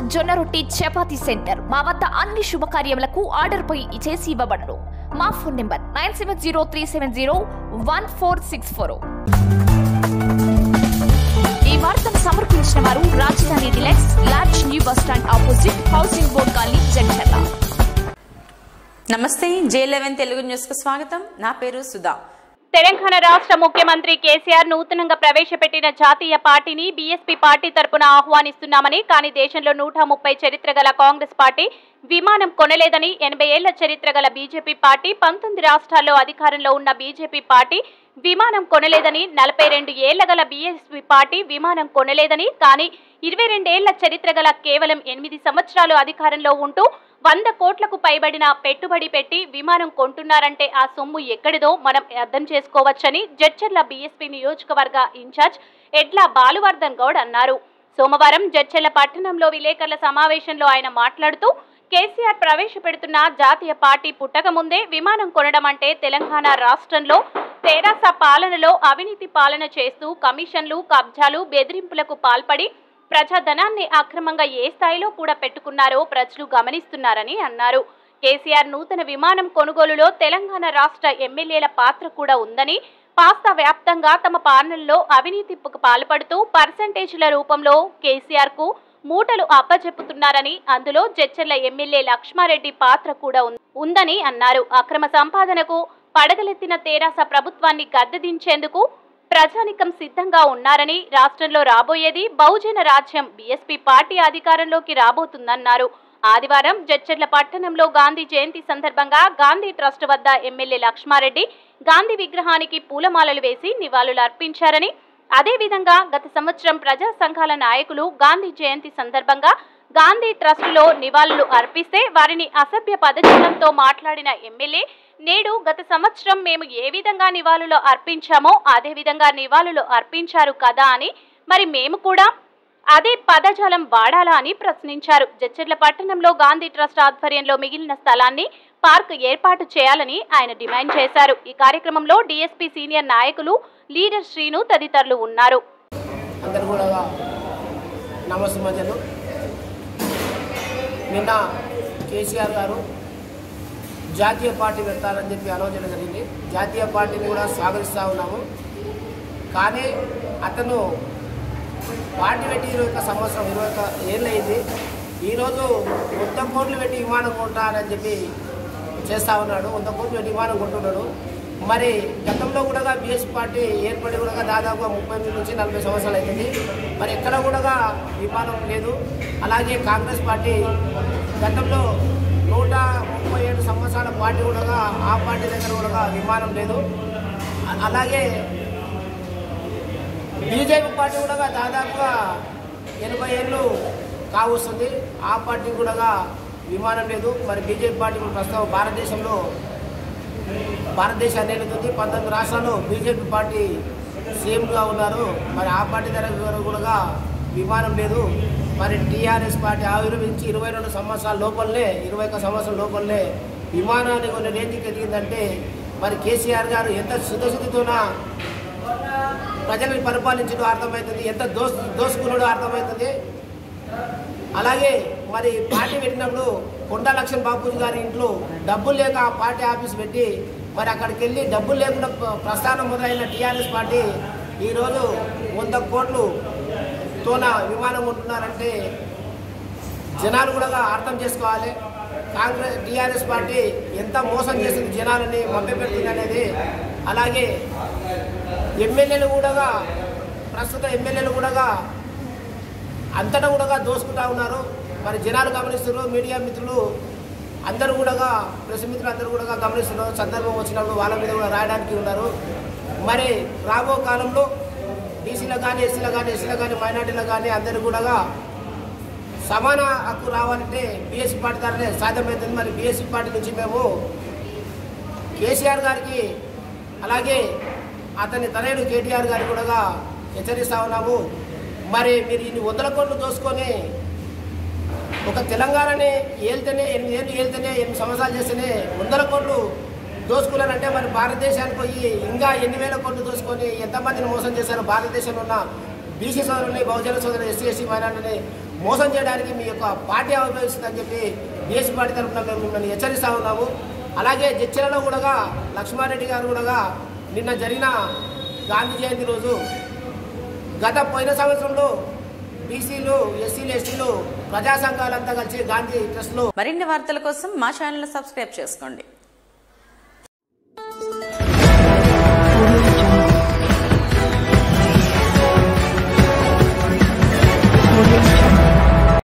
జొన్న రొట్టి చపాతీ సెంటర్ మా వద్ద అన్ని శుభకార్యములకు ఆర్డర్ పై చేసి ఇవ్వబడును. మా ఫోన్ నెంబర్ 9703701464. ఈ వార్తను సమర్పించిన వారు Rajdhani deluxe lodge new bus stand opposite housing board colony Jadcherla. నమస్తే, J11 తెలుగు న్యూస్ కు స్వాగతం. నా పేరు సుధా. తెలంగాణ రాష్ట్ర ముఖ్యమంత్రి కేసీఆర్ నూతనంగా ప్రవేశపెట్టిన జాతీయ పార్టీని బీఎస్పీ పార్టీ తరపున ఆహ్వానిస్తున్నామని, కానీ దేశంలో 130 చరిత్ర గల కాంగ్రెస్ పార్టీ విమానం కొనలేదని, 80 ఏళ్ల చరిత్ర గల బీజేపీ పార్టీ 19 రాష్ట్రాల్లో అధికారంలో ఉన్న బీజేపీ పార్టీ విమానం కొనలేదని, 42 ఏళ్ల గల బీఎస్పీ పార్టీ విమానం కొనలేదని, కానీ 22 ఏళ్ల చరిత్ర గల కేవలం 8 సంవత్సరాలు అధికారంలో ఉంటూ 100 కోట్లకు పైబడిన పెట్టుబడి పెట్టి విమానం కొంటున్నారంటే ఆ సొమ్ము ఎక్కడిదో మనం అర్థం చేసుకోవచ్చని జడ్చర్ల బీఎస్పీ నియోజకవర్గ ఇన్ఛార్జ్ ఎడ్ల బాలువర్ధన్ గౌడ్ అన్నారు. సోమవారం జడ్చర్ల పట్టణంలో విలేకరుల సమావేశంలో ఆయన మాట్లాడుతూ, కేసీఆర్ ప్రవేశపెడుతున్న జాతీయ పార్టీ పుట్టక ముందే విమానం కొనడం అంటే తెలంగాణ రాష్ట్రంలో తెరాస పాలనలో అవినీతి పాలన చేస్తూ కమిషన్లు, కబ్జాలు, బెదిరింపులకు పాల్పడి ప్రజాధనాన్ని అక్రమంగా ఏ స్థాయిలో కూడా పెట్టుకున్నారో ప్రజలు గమనిస్తున్నారని అన్నారు. కేసీఆర్ నూతన విమానం కొనుగోలులో తెలంగాణ రాష్ట్ర ఎమ్మెల్యేల పాత్ర కూడా ఉందని, రాష్ట్ర వ్యాప్తంగా తమ పాలనలో అవినీతికి పాల్పడుతూ పర్సెంటేజీల రూపంలో కేసీఆర్ కు మూటలు అప్పచెప్పుతున్నారని, అందులో జడ్చర్ల ఎమ్మెల్యే లక్ష్మారెడ్డి పాత్ర కూడా ఉందని అన్నారు. అక్రమ సంపాదనకు పడగలెత్తిన తెరాస ప్రభుత్వాన్ని గద్దెదించేందుకు ప్రజానికం సిద్ధంగా ఉన్నారని, రాష్ట్రంలో రాబోయేది బహుజన రాజ్యం, బీఎస్పీ పార్టీ అధికారంలోకి రాబోతుందన్నారు. ఆదివారం జడ్చర్ల పట్టణంలో గాంధీ జయంతి సందర్భంగా గాంధీ ట్రస్ట్ వద్ద ఎమ్మెల్యే లక్ష్మారెడ్డి గాంధీ విగ్రహానికి పూలమాలలు వేసి నివాళులు అర్పించారని, అదేవిధంగా గత సంవత్సరం ప్రజా సంఘాల నాయకులు గాంధీ జయంతి సందర్భంగా గాంధీ ట్రస్టులో నివాళులు అర్పిస్తే వారిని అసభ్య పదజాలంతో మాట్లాడిన ఎమ్మెల్యే, నేడు గత సంవత్సరం మేము ఏ విధంగా నివాళులు అర్పించామో అదే విధంగా నివాళులు అర్పించారు కదా అని, మరి మేము కూడా అదే పదజాలం వాడాలా అని ప్రశ్నించారు. జడ్చర్ల పట్టణంలో గాంధీ ట్రస్ట్ ఆధ్వర్యంలో మిగిలిన స్థలాన్ని పార్క్ ఏర్పాటు చేయాలని ఆయన డిమాండ్ చేశారు. ఈ కార్యక్రమంలో డీఎస్పీ సీనియర్ నాయకులు లీడర్ శ్రీను తదితరులు ఉన్నారు. నిన్న కేసీఆర్ గారు జాతీయ పార్టీ పెడతారని చెప్పి ఆలోచన జరిగింది. జాతీయ పార్టీని కూడా స్వాగతిస్తూ ఉన్నాము. కానీ అతను పార్టీ పెట్టి 21 సంవత్సరం 21 ఏళ్ళు అయింది. ఈరోజు 100 కోట్లు పెట్టి విమానం కొంటారని చెప్పి చేస్తూ ఉన్నాడు. 100 కోట్లు పెట్టి విమానం కొంటున్నాడు. మరి గతంలో కూడా బీఎస్పీ పార్టీ ఏర్పడి కూడా దాదాపుగా 30 నుంచి 40 సంవత్సరాలు అవుతుంది. మరి ఎక్కడ కూడా విమానం లేదు. అలాగే కాంగ్రెస్ పార్టీ గతంలో 137 సంవత్సరాల పార్టీ కూడా ఆ పార్టీ దగ్గర కూడా విమానం లేదు. అలాగే బీజేపీ పార్టీ కూడా దాదాపుగా 80 ఏళ్ళు కావస్తుంది. ఆ పార్టీ కూడా విమానం లేదు. మరి బీజేపీ పార్టీ ప్రస్తుతం భారతదేశాన్ని ఏలుతుంది. 19 రాష్ట్రాల్లో బీజేపీ పార్టీ సీఎంగా ఉన్నారు. మరి ఆ పార్టీ దగ్గర కూడా విమానం లేదు. మరి టీఆర్ఎస్ పార్టీ ఆవిర్భవించి 22 సంవత్సరాల లోపలనే 21 సంవత్సరాల లోపలనే విమానాన్ని కొన్ని రేంజ్కి ఎదిగిందంటే మరి కేసీఆర్ గారు ఎంత శుద్ధశుద్ధితోన ప్రజలను పరిపాలించడం అర్థమవుతుంది, ఎంత దోసుకున్నాడో అర్థమవుతుంది. అలాగే మరి పార్టీ పెట్టినప్పుడు కొండా లక్ష్మణ్ బాపూజీ గారి ఇంట్లో డబ్బులు లేక ఆ పార్టీ ఆఫీస్ పెట్టి మరి అక్కడికి వెళ్ళి డబ్బులు లేకుండా ప్రస్థానం మొదలైన టీఆర్ఎస్ పార్టీ ఈరోజు 100 కోట్లుతోన విమానం ఉంటున్నారంటే జనాలు కూడా అర్థం చేసుకోవాలి. టీఆర్ఎస్ పార్టీ ఎంత మోసం చేసింది, జనాలని మభ్యపెడుతుంది అనేది. అలాగే ఎమ్మెల్యేలు కూడా ప్రస్తుత ఎమ్మెల్యేలు కూడా అంతటా కూడా దోసుకుంటా ఉన్నారు. మరి జనాలు గమనిస్తున్నారు, మీడియా మిత్రులు అందరూ కూడా, ప్రెస్ మిత్రులు అందరూ కూడా గమనిస్తున్నారు. సందర్భం వచ్చినప్పుడు వాళ్ళ మీద కూడా రాయడానికి ఉన్నారు. మరి రాబో కాలంలో బీసీలకు కానీ ఎస్సీలకు కానీ మైనార్టీలకు కానీ అందరూ కూడా సమాన హక్కు రావాలంటే బీఎస్పీ పార్టీ ద్వారానే సాధ్యమవుతుంది. మరి బీఎస్పీ పార్టీ నుంచి మేము కేసీఆర్ గారికి అలాగే అతని తనయుడు కేటీఆర్ గారికి కూడా హెచ్చరిస్తూ ఉన్నాము. మరి మీరు ఇన్ని 100 కోట్లు దోసుకొని ఒక తెలంగాణని ఏళ్తేనే 8 ఏళ్ళు ఏళ్తేనే 8 సంవత్సరాలు చేస్తేనే 100 కోట్లు దోసుకున్నారంటే మరి భారతదేశానికి పోయి ఇంకా ఎన్ని వేల కోట్లు దోసుకొని ఎంతమందిని మోసం చేశారు. భారతదేశంలో ఉన్న బీసీ సోదరుల్ని, బహుజన సోదరులు, ఎస్సీ మైనార్టీని మోసం చేయడానికి మీ యొక్క పార్టీ ఉపయోగిస్తుందని చెప్పి బీఎస్పీ పార్టీ తరఫున మేము మిమ్మల్ని హెచ్చరిస్తూ ఉన్నాము. అలాగే జడ్చర్లలో కూడా లక్ష్మారెడ్డి గారు కూడా నిన్న జరిగిన గాంధీ జయంతి రోజు గత పోయిన సంవత్సరంలో బీసీలు, ఎస్సీలు, ఎస్టీలు ప్రజా సంఘాలంతా కలిసి గాంధీ ట్రస్ట్లో మరిన్ని వార్తల కోసం మా ఛానల్ సబ్స్క్రైబ్ చేసుకోండి.